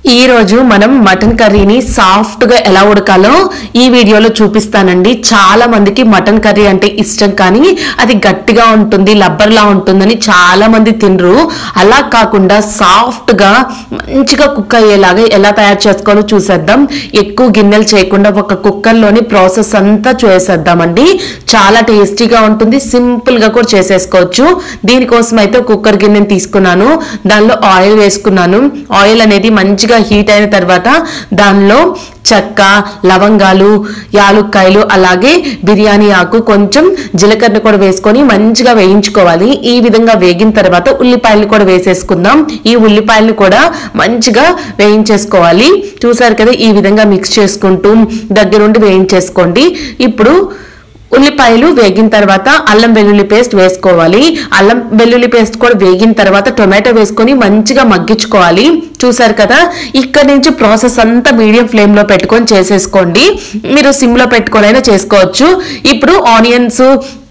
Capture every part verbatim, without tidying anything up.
ఈ రోజు మనం మటన్ కర్రీని సాఫ్ట్ గా ఎలా ఉడకాలో ఈ వీడియోలో చూపిస్తానండి. చాలా మందికి మటన్ కర్రీ అంటే ఇష్టం, కానీ అది గట్టిగా ఉంటుంది, లబ్బర్లా ఉంటుందని చాలా మంది తినరు. అలా కాకుండా సాఫ్ట్ గా మంచిగా కుక్ అయ్యేలాగా ఎలా తయారు చేసుకోవాలో చూసేద్దాం. ఎక్కువ గిన్నెలు చేయకుండా ఒక కుక్కర్ లోని ప్రాసెస్ అంతా చేసేద్దామండి. చాలా టేస్టీగా ఉంటుంది, సింపుల్ గా కూడా చేసేసుకోవచ్చు. దీనికోసం అయితే కుక్కర్ గిన్నెని తీసుకున్నాను, దానిలో ఆయిల్ వేసుకున్నాను. ఆయిల్ అనేది మంచిగా హీట్ అయిన తర్వాత దానిలో చెక్క, లవంగాలు, యాలుక్కాయలు, అలాగే బిర్యానీ ఆకు, కొంచెం జీలకర్ర కూడా వేసుకొని మంచిగా వేయించుకోవాలి. ఈ విధంగా వేగిన తర్వాత ఉల్లిపాయలు కూడా వేసేసుకుందాం. ఈ ఉల్లిపాయలు కూడా మంచిగా వేయించేసుకోవాలి. చూసారు కదా, ఈ విధంగా మిక్స్ చేసుకుంటూ దగ్గరుండి వేయించేసుకోండి. ఇప్పుడు ఉల్లిపాయలు వేగిన తర్వాత అల్లం వెల్లుల్లి పేస్ట్ వేసుకోవాలి. అల్లం వెల్లుల్లి పేస్ట్ కూడా వేగిన తర్వాత టొమాటో వేసుకొని మంచిగా మగ్గించుకోవాలి. చూసారు కదా, ఇక్కడ నుంచి ప్రాసెస్ అంతా మీడియం ఫ్లేమ్ లో పెట్టుకొని చేసేసుకోండి. మీరు సిమ్ లో పెట్టుకొని చేసుకోవచ్చు. ఇప్పుడు ఆనియన్స్,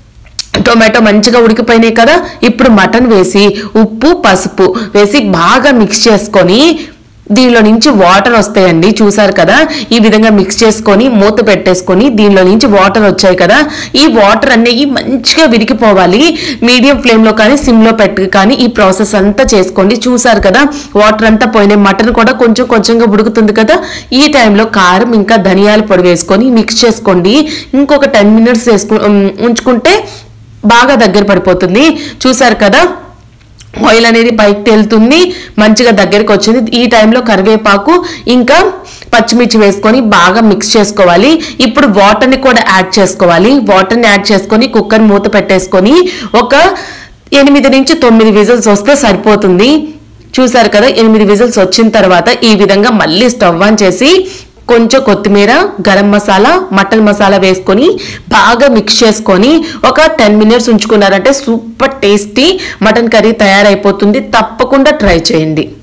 టొమాటో మంచిగా ఉడికిపోయినాయి కదా, ఇప్పుడు మటన్ వేసి ఉప్పు, పసుపు వేసి బాగా మిక్స్ చేసుకొని దీనిలో నుంచి వాటర్ వస్తాయండి. చూసారు కదా, ఈ విధంగా మిక్స్ చేసుకొని మూత పెట్టేసుకొని దీనిలో నుంచి వాటర్ వచ్చాయి కదా, ఈ వాటర్ అనేవి మంచిగా విరిగిపోవాలి. మీడియం ఫ్లేమ్ లో కానీ సిమ్ లో పెట్టి కానీ ఈ ప్రాసెస్ అంతా చేసుకోండి. చూసారు కదా, వాటర్ అంతా పోయినాయి, మటన్ కూడా కొంచెం కొంచెంగా ఉడుకుతుంది కదా. ఈ టైంలో కారం ఇంకా ధనియాల పొడి వేసుకొని మిక్స్ చేసుకోండి. ఇంకొక టెన్ మినిట్స్ వేసుకు ఉంచుకుంటే బాగా దగ్గర పడిపోతుంది. చూసారు కదా, ఆయిల్ అనేది పైకి తేలుతుంది, మంచిగా దగ్గరికి వచ్చింది. ఈ టైంలో కరివేపాకు ఇంకా పచ్చిమిర్చి వేసుకొని బాగా మిక్స్ చేసుకోవాలి. ఇప్పుడు వాటర్ని కూడా యాడ్ చేసుకోవాలి. వాటర్ని యాడ్ చేసుకొని కుక్కర్ మూత పెట్టేసుకొని ఒక ఎనిమిది నుంచి తొమ్మిది విజిల్స్ వస్తే సరిపోతుంది. చూసారు కదా, ఎనిమిది విజిల్స్ వచ్చిన తర్వాత ఈ విధంగా మళ్ళీ స్టవ్ ఆన్ చేసి కొంచెం కొత్తిమీర, గరం మసాలా, మటన్ మసాలా వేసుకొని బాగా మిక్స్ చేసుకొని ఒక టెన్ మినిట్స్ ఉంచుకున్నారంటే సూపర్ టేస్టీ మటన్ కర్రీ తయారైపోతుంది. తప్పకుండా ట్రై చేయండి.